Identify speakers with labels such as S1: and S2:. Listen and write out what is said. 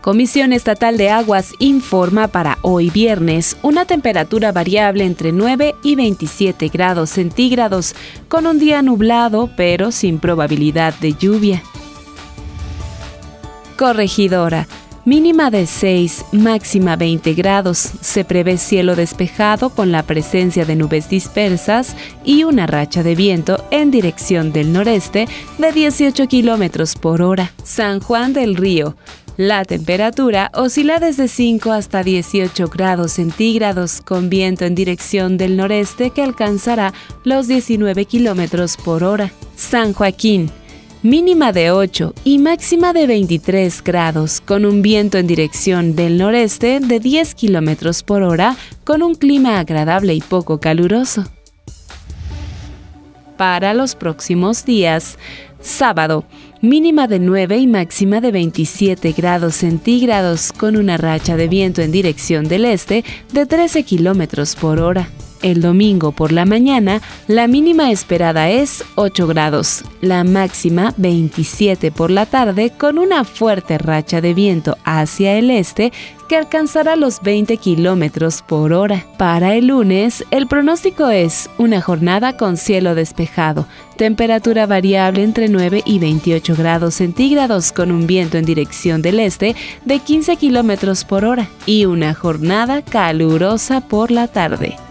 S1: Comisión Estatal de Aguas informa para hoy viernes una temperatura variable entre 9 y 27 grados centígrados, con un día nublado pero sin probabilidad de lluvia. Corregidora. Mínima de 6, máxima 20 grados. Se prevé cielo despejado con la presencia de nubes dispersas y una racha de viento en dirección del noreste de 18 kilómetros por hora. San Juan del Río. La temperatura oscila desde 5 hasta 18 grados centígrados con viento en dirección del noreste que alcanzará los 19 kilómetros por hora. San Joaquín. Mínima de 8 y máxima de 23 grados, con un viento en dirección del noreste de 10 kilómetros por hora, con un clima agradable y poco caluroso. Para los próximos días, sábado, mínima de 9 y máxima de 27 grados centígrados, con una racha de viento en dirección del este de 13 kilómetros por hora. El domingo por la mañana, la mínima esperada es 8 grados, la máxima 27 por la tarde con una fuerte racha de viento hacia el este que alcanzará los 20 kilómetros por hora. Para el lunes, el pronóstico es una jornada con cielo despejado, temperatura variable entre 9 y 28 grados centígrados con un viento en dirección del este de 15 kilómetros por hora y una jornada calurosa por la tarde.